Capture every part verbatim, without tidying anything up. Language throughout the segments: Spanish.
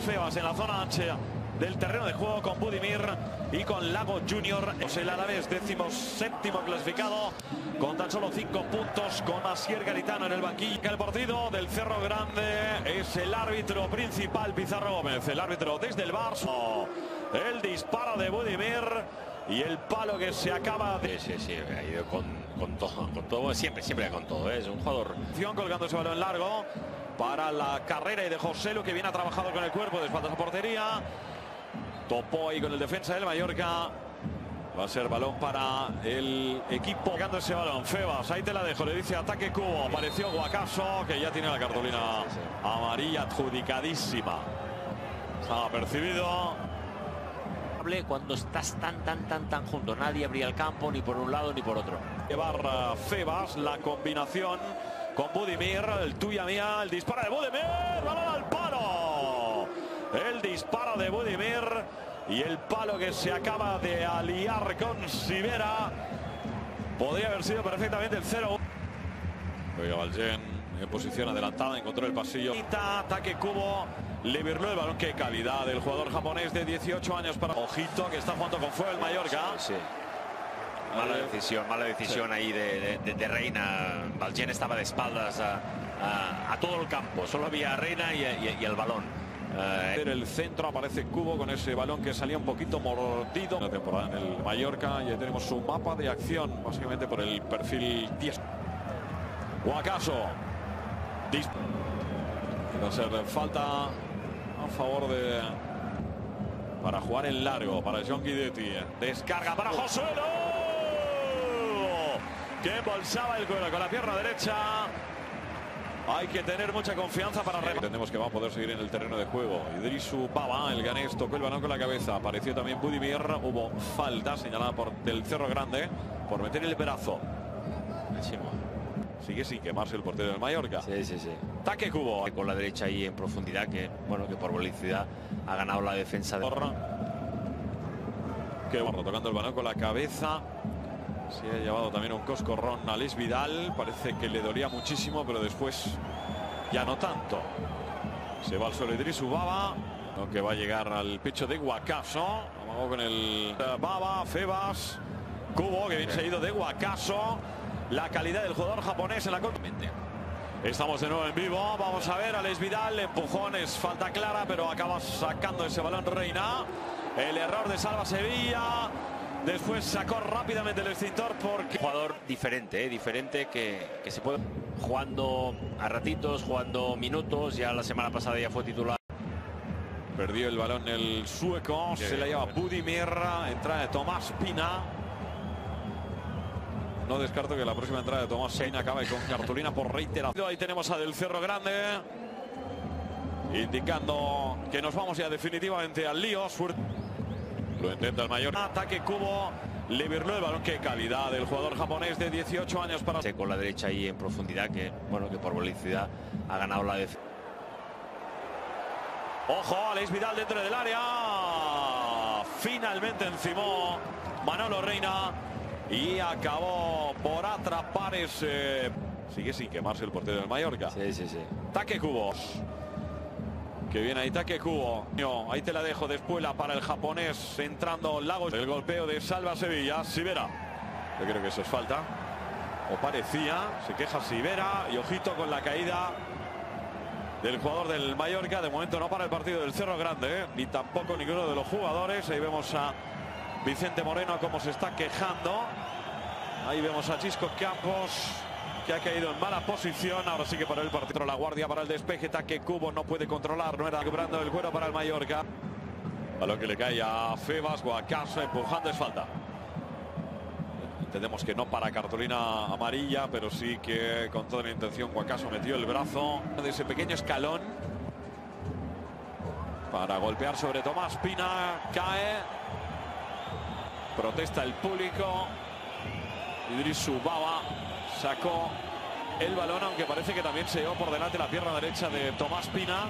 Febas en la zona ancha del terreno de juego con Budimir y con Lago Junior. El Alavés, décimo séptimo clasificado, con tan solo cinco puntos, con Asier Garitano en el banquillo. El partido del Cerro Grande es el árbitro principal, Pizarro Gómez. El árbitro desde el Barça. El disparo de Budimir y el palo que se acaba de... Sí, sí, sí, ha ido con, con todo, con todo, siempre, siempre con todo, ¿eh? Es un jugador... Colgando ese balón largo para la carrera y de Joselu, que viene ha trabajado con el cuerpo de espaldas a portería. Topó ahí con el defensa del Mallorca. Va a ser balón para el equipo. Pegando ese balón, Febas, ahí te la dejo, le dice ataque Cubo. Apareció Guacaso, que ya tiene la cartulina sí, sí. amarilla adjudicadísima. Estaba percibido. Cuando estás tan, tan, tan, tan junto, nadie abría el campo ni por un lado ni por otro. Llevar Febas, la combinación con Budimir, el tuya mía, el disparo de Budimir, balón al palo. El disparo de Budimir y el palo que se acaba de aliar con Sivera. Podría haber sido perfectamente el cero. Oiga, Valgen en posición adelantada, encontró el pasillo. Ataque Cubo, le virló el balón. Qué calidad del jugador japonés de dieciocho años para... Ojito, que está jugando con fuego el Mallorca. Sí, sí. Mala decisión, mala decisión sí. ahí de, de, de Reina. Valgen estaba de espaldas a, a, a todo el campo. Solo había a Reina y, y, y el balón. Uh, en el centro aparece Cubo con ese balón que salía un poquito mordido. La temporada en el Mallorca. Y ahí tenemos su mapa de acción, básicamente por el perfil diez. Guacaso. Va a ser falta a favor de... Para jugar en largo, para John Guidetti. Descarga para Joselu, que embolsaba el cuero con la pierna derecha. Hay que tener mucha confianza para... Entendemos que va a poder seguir en el terreno de juego. Idrisu Baba, el ganés, tocó el balón con la cabeza. Apareció también Budimir. Hubo falta señalada por del Cerro Grande por meter el brazo. Sigue sin quemarse el portero del Mallorca. Sí, sí, sí. Taque Cubo. Con la derecha ahí en profundidad, que bueno, que por velocidad ha ganado la defensa de... Que bueno, tocando el balón con la cabeza. Se ha llevado también un coscorrón a Alex Vidal. Parece que le dolía muchísimo, pero después ya no tanto. Se va al suelo Idrisu Baba, aunque va a llegar al pecho de Guacaso. Vamos con el Baba, Febas, Cubo, que bien seguido de Guacaso. La calidad del jugador japonés en la continente. Estamos de nuevo en vivo. Vamos a ver, Alex Vidal, empujones, falta clara, pero acaba sacando ese balón Reina. El error de Salva Sevilla. Después sacó rápidamente el extintor porque... Jugador diferente, ¿eh? diferente que, que se puede... Jugando a ratitos, jugando minutos. Ya la semana pasada ya fue titular. Perdió el balón el sueco. Sí, se la lleva bueno. Budimir. Entrada de Tomás Pina. No descarto que la próxima entrada de Tomás Pina acabe con cartulina por reiteración. Ahí tenemos a del Cerro Grande, indicando que nos vamos ya definitivamente al lío. Lo intenta el Mallorca. Ataque Cubo. Le virló el balón. Qué calidad del jugador japonés de dieciocho años para... Con la derecha ahí en profundidad, que bueno, que por velocidad ha ganado la defensa. Ojo, Alex Vidal dentro del área. Finalmente encimó Manolo Reina. Y acabó por atrapar ese... Sigue sin quemarse el portero del Mallorca. Sí, sí, sí. Taque Cubo. Que viene ahí Taque Cubo. Ahí te la dejo de espuela para el japonés entrando Lagos. El golpeo de Salva Sevilla. Sivera. Yo creo que eso es falta. O parecía. Se queja Sivera. Y ojito con la caída del jugador del Mallorca. De momento no para el partido del Cerro Grande, ¿eh? Ni tampoco ninguno de los jugadores. Ahí vemos a Vicente Moreno como se está quejando. Ahí vemos a Chisco Campos, que ha caído en mala posición. Ahora sí que para el partido la guardia para el despeje. Taque Cubo no puede controlar. No era quebrando el cuero para el Mallorca. A lo que le cae a Febas. Guacaso empujando, es falta. Entendemos que no para cartulina amarilla, pero sí que con toda la intención Guacaso metió el brazo de ese pequeño escalón para golpear sobre Tomás Pina. Cae. Protesta el público. Idrisu Baba sacó el balón, aunque parece que también se llevó por delante la pierna derecha de Tomás Pina.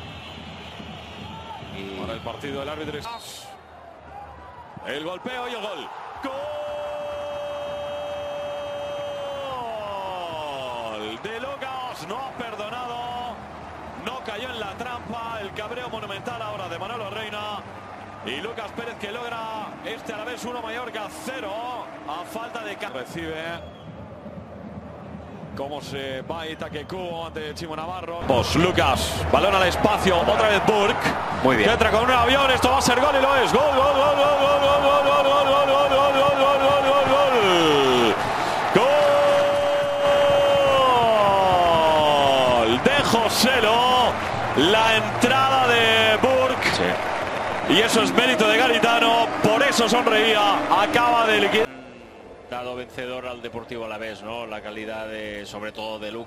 Y para el partido del árbitro. El golpeo y el gol. ¡Gol! De Locas, no ha perdonado. no cayó en la trampa. El cabreo monumental ahora de Manolo Reina. Y Lucas Pérez que logra este a la vez uno Mallorca cero. A falta de... Recibe... Cómo se va Itaque Cubo ante Chimo Navarro. Pues Lucas, balón al espacio, otra vez Burke. Muy bien. Que entra con un avión, esto va a ser gol y lo es. Gol, gol, gol, gol, gol, gol, gol, gol, gol, gol, gol, gol, gol, gol, gol, gol, gol. Gol de Joselo. La entrada de Burke. Sí. Y eso es mérito de Garitano. Por eso sonreía. Acaba de liquidar. Dado vencedor al Deportivo Alavés, ¿no? La calidad de, sobre todo de Lucas.